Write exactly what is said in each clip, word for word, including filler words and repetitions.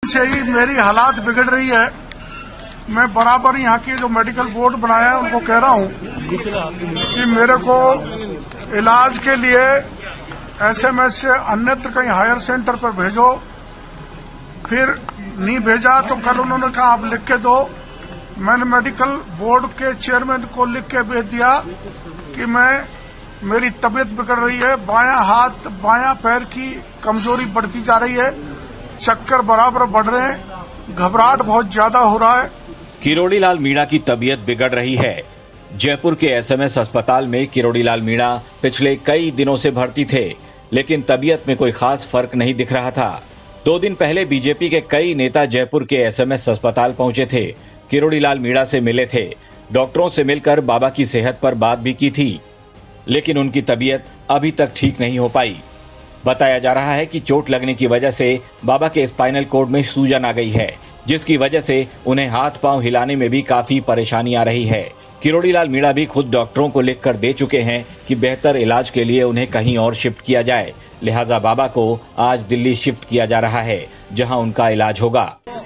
से ही मेरी हालात बिगड़ रही है। मैं बराबर यहाँ की जो मेडिकल बोर्ड बनाया है उनको कह रहा हूँ कि मेरे को इलाज के लिए एसएमएस से अन्यत्र कहीं हायर सेंटर पर भेजो। फिर नहीं भेजा तो कल उन्होंने कहा आप लिख के दो। मैंने मेडिकल बोर्ड के चेयरमैन को लिख के भेज दिया कि मैं मेरी तबीयत बिगड़ रही है, बायां हाथ बायां पैर की कमजोरी बढ़ती जा रही है, चक्कर बराबर बढ़ रहे हैं, घबराहट बहुत ज्यादा हो रहा है। किरोड़ी लाल मीणा की तबीयत बिगड़ रही है। जयपुर के एसएमएस अस्पताल में किरोड़ी लाल मीणा पिछले कई दिनों से भर्ती थे, लेकिन तबीयत में कोई खास फर्क नहीं दिख रहा था। दो दिन पहले बीजेपी के कई नेता जयपुर के एसएमएस अस्पताल पहुंचे थे, किरोड़ी लाल मीणा से मिले थे, डॉक्टरों से मिलकर बाबा की सेहत पर बात भी की थी, लेकिन उनकी तबीयत अभी तक ठीक नहीं हो पाई। बताया जा रहा है कि चोट लगने की वजह से बाबा के स्पाइनल कॉर्ड में सूजन आ गई है, जिसकी वजह से उन्हें हाथ पांव हिलाने में भी काफी परेशानी आ रही है। किरोड़ी लाल मीणा भी खुद डॉक्टरों को लिखकर दे चुके हैं कि बेहतर इलाज के लिए उन्हें कहीं और शिफ्ट किया जाए। लिहाजा बाबा को आज दिल्ली शिफ्ट किया जा रहा है, जहां उनका इलाज होगा।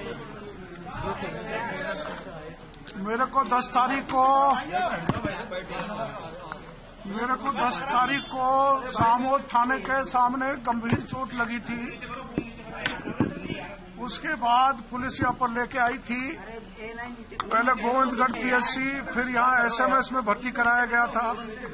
मेरे को दस तारीख को मेरे को दस तारीख को सामोद थाने के सामने गंभीर चोट लगी थी। उसके बाद पुलिस यहाँ पर लेके आई थी। पहले गोविंदगढ़ पीएससी, फिर यहाँ एसएमएस में भर्ती कराया गया था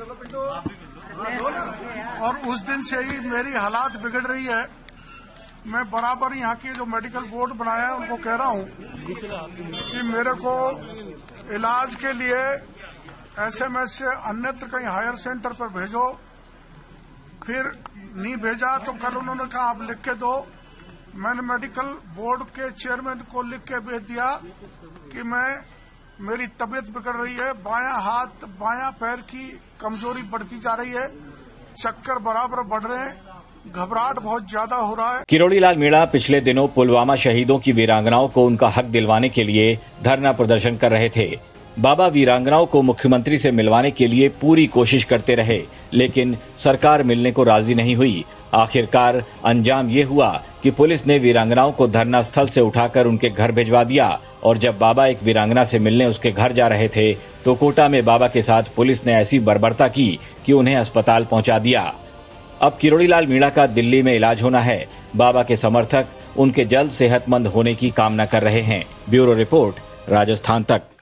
और उस दिन से ही मेरी हालात बिगड़ रही है। मैं बराबर यहाँ की जो मेडिकल बोर्ड बनाया है उनको कह रहा हूँ कि मेरे को इलाज के लिए एसएमएस से अन्यत्र कहीं हायर सेंटर पर भेजो। फिर नहीं भेजा तो कल उन्होंने कहा आप लिख के दो। मैंने मेडिकल बोर्ड के चेयरमैन को लिख के भेज दिया कि मैं मेरी तबीयत बिगड़ रही है, बायां हाथ बायां पैर की कमजोरी बढ़ती जा रही है, चक्कर बराबर बढ़ रहे हैं, घबराहट बहुत ज्यादा हो रहा है। किरोड़ी लाल मीणा पिछले दिनों पुलवामा शहीदों की वीरांगनाओं को उनका हक दिलवाने के लिए धरना प्रदर्शन कर रहे थे। बाबा वीरांगनाओं को मुख्यमंत्री से मिलवाने के लिए पूरी कोशिश करते रहे, लेकिन सरकार मिलने को राजी नहीं हुई। आखिरकार अंजाम ये हुआ कि पुलिस ने वीरांगनाओं को धरना स्थल से उठाकर उनके घर भिजवा दिया और जब बाबा एक वीरांगना से मिलने उसके घर जा रहे थे तो कोटा में बाबा के साथ पुलिस ने ऐसी बर्बरता की कि उन्हें अस्पताल पहुंचा दिया। अब किरोड़ी लाल मीणा का दिल्ली में इलाज होना है। बाबा के समर्थक उनके जल्द सेहतमंद होने की कामना कर रहे हैं। ब्यूरो रिपोर्ट, राजस्थान तक।